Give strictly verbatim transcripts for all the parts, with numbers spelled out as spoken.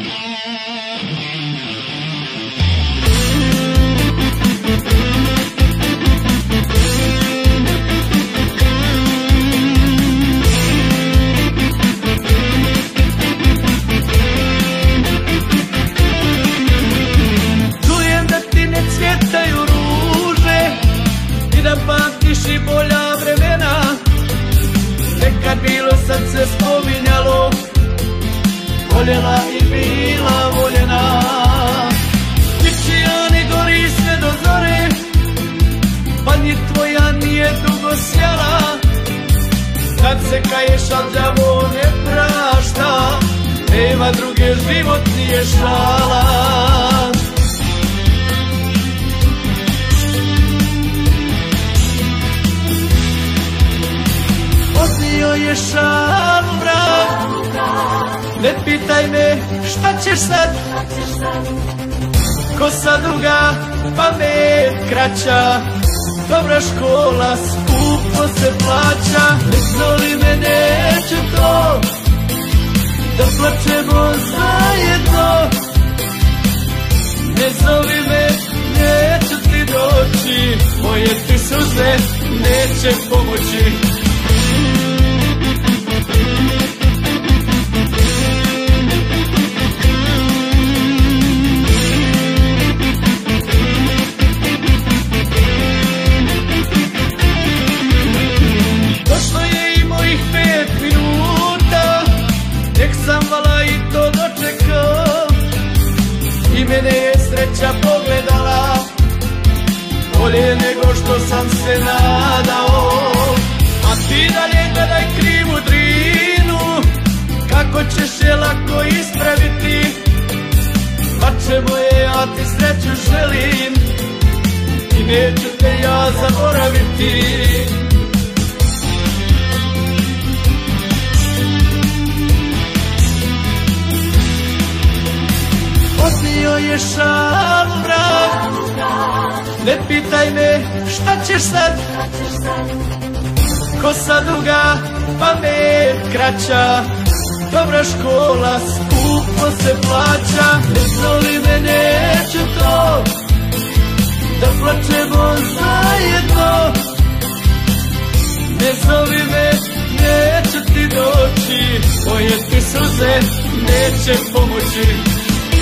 Čujem da ti ne cvjetaju ruže i da pamtiš i bolja vremena. Nekad bilo, sad se spominjalo, voljela i bila voljena. Ničija gori sve do zore, pa ni tvoja nije dugo sjala. Kad se kaješ, al đavo ne prašta, nema druge, život nije šala. Odnio je šalu mrak, ne pitaj me šta ćeš sad. Kosa duga, pamet kraća, dobra škola skupo se plaća. Ne zoli me, neću to, da plačemo zajedno. Ne zoli me, neću ti doći, moje ti suze neće pomoći. Došlo je i mojih pet minuta, nek sam vala i to dočekao. I mene je sreća pogledala, bolje nego što sam se nadao. A ti dalje gledaj krivu drinu, kako ćeš je lako ispraviti. Pače moje, ja ti sreću želim i neću te ja zaboraviti. Odnio je šalu mrak, ne pitaj me šta ćeš sad. Kosa duga, pamet kraća, dobra škola skupo se plaća. Ne zoli me, neću to, da plačemo zajedno. Ne zoli me, neću ti doći, moje ti suze neće pomoći.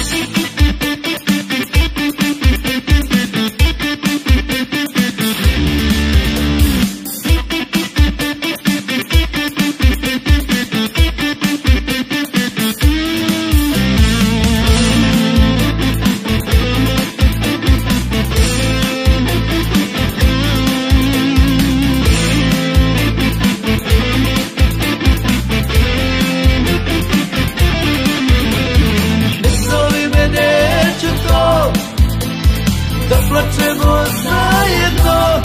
Da plačemo zajedno.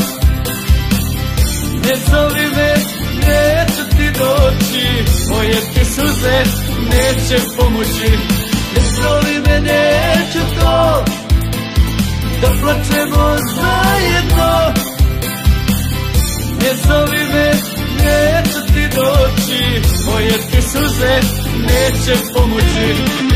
Ne zoli me, neću ti doći, moje ti suze neće pomoći. Ne zoli me, neću to, da plačemo zajedno. Ne zoli me, neću ti doći, moje ti suze neće pomoći.